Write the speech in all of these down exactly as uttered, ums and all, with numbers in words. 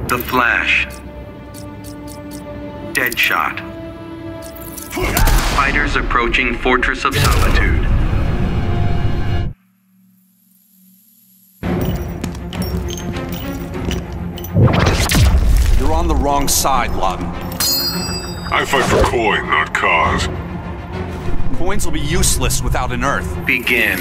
The Flash. Deadshot. Fighters approaching Fortress of Solitude. You're on the wrong side, Lawton. I fight for coin, not cause. Coins will be useless without an Earth. Begin.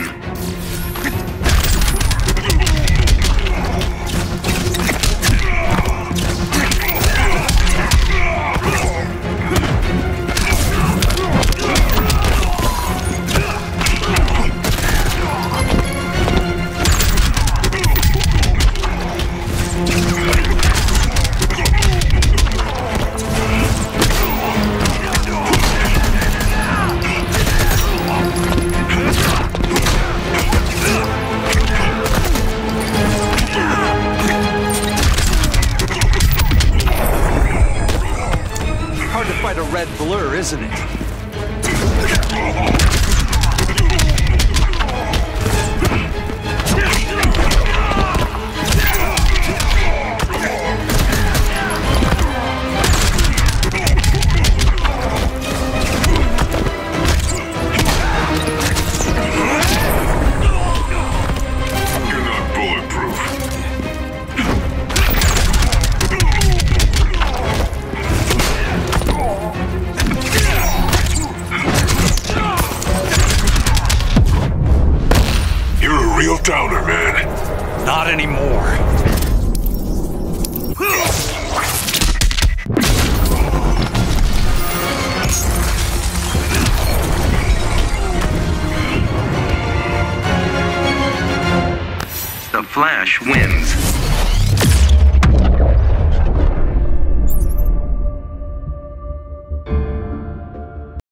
Hard to fight a red blur, isn't it?